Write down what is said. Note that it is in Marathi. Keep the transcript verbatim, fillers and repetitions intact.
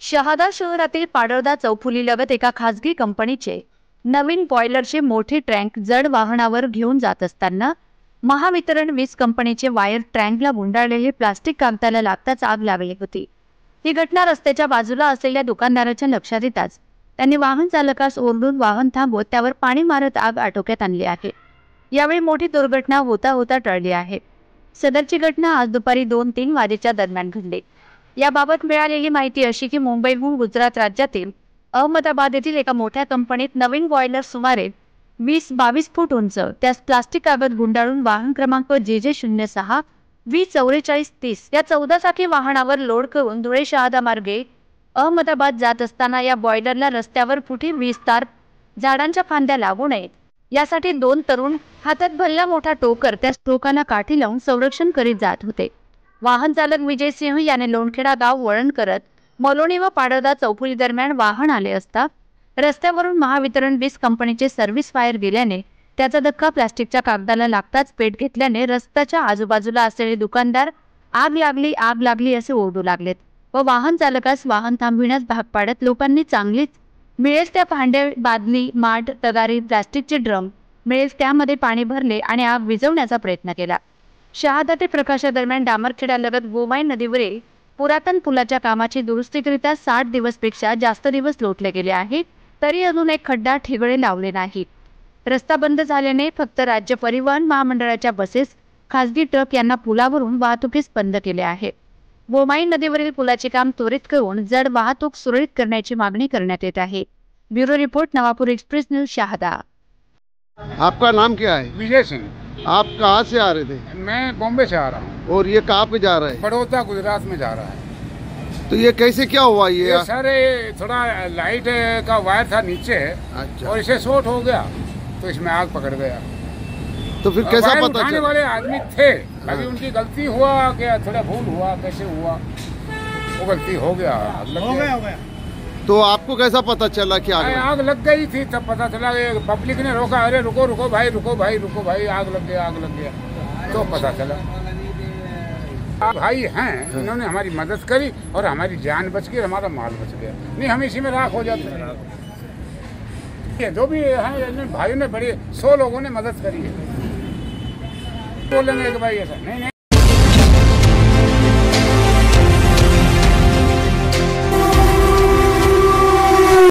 शहादा शहरातील पाडळदा चौफुलीलगत एका खासगी कंपनीचे नवीन बॉयलरचे मोठे टँक जड वाहनावर घेऊन जात असताना महावितरण वीज कंपनीचे वायर टँकला गुंडाळलेले प्लास्टिक कागदाला लागताच आग लागली होती। ही घटना रस्त्याच्या बाजूला असलेल्या दुकानदाराच्या लक्षात येताच त्यांनी वाहन चालकास ओरडून वाहन थांबवत त्यावर पाणी मारत आग आटोक्यात आणली आहे। यावेळी मोठी दुर्घटना होता होता टळली आहे। सदरची घटना आज दुपारी दोन तीन वाजेच्या दरम्यान घडली। याबाबत मिळालेली माहिती अशी की मुंबईहून गुजरात राज्यातील अहमदाबाद येथील एका मोठ्या कंपनीत नवीन बॉयलर सुमारे वीस बावीस फूट उंच त्यास प्लास्टिक कागद गुंडाळून वाहन क्रमांक जे जे शून्य सहा वीस चौवेचाळीस तीस या चौदा चाकी वाहनावर लोड करून धुळे शहादा मार्गे अहमदाबाद जात असताना या बॉयलरला रस्त्यावर कुठे वीज तार झाडांच्या फांद्या लागू नयेत यासाठी दोन तरुण हातात भरला मोठा टोकर त्या टोकाला काठी लावून संरक्षण करीत जात होते। वाहन चालक विजय सिंह याने लोणखेडा गाव वळण करत मलोणी व पाडळदा चौफुली दरम्यान वाहन आले असता रस्त्यावरून महावितरण वीज कंपनीचे सर्व्हिस वायर गेल्याने त्याचा धक्का प्लास्टिकच्या कागदाला लागताच पेट घेतल्याने रस्त्याच्या आजूबाजूला असलेले दुकानदार आग लागली आग लागली असे ओरडू लागलेत व वाहन चालकास वाहन थांबविण्यास भाग पाडत लोकांनी चांगलीच मिळेल त्या भांडे बादली माठ तगारी प्लास्टिकचे ड्रम मिळेल त्यामध्ये पाणी भरले आणि आग विझवण्याचा प्रयत्न केला। शहादा ते प्रकाशादरम्यान डामरखेड्यालगत गोमाई नदीवरील पुरातन पुलाच्या कामाची दुरुस्तीकरिता साठ दिवसपेक्षा जास्त दिवस लोटले गेले आहेत तरी अजून एक खड्डा ठिगळे लावले नाही। रस्ता बंद झाल्याने फक्त राज्य परिवहन महामंडळाच्या बसेस खासगी ट्रक यांना पुलावरून वाहतुकीस बंद केले आहे। गोमाई नदीवरील पुलाचे काम त्वरित करून जड वाहतूक सुरळीत करण्याची मागणी करण्यात येत आहे। Bureau report Navapur express news Shahada. आपका नाम क्या है? विजय सिंह। आप कहाँ से आ रहे थे? मैं बॉम्बे से आ रहा हूँ। और ये कहाँ पे जा रहा है? बड़ौदा गुजरात में जा रहा है। तो ये कैसे क्या हुआ ये? ये सर ये थोड़ा लाइट का वायर था नीचे अच्छा। और इसे शॉर्ट हो गया तो इसमें आग पकड़ गया। तो फिर कैसा वायर पता उठाने चला? वाले आदमी थे, अभी उनकी गलती हुआ क्या थोड़ा भूल हुआ कैसे हुआ वो गलती हो गया लग हो गया हो गया। तो आपको कैसा पता चला कि आग आग, लगी? आग लग गई थी तब पता चला। पब्लिक ने रोका, अरे रुको रुको भाई रुको भाई रुको भाई आग लग गया आग लग गया तो पता चला। भाई हैं इन्होंने हमारी मदद करी और हमारी जान बच गई, हमारा माल बच गया, नहीं हम इसी में राख हो जाते। ये जो भी हैं भाइयों ने बड़ी सौ लोगों ने मदद करी है। बोलेंगे कि भाई ऐसा नहीं नहीं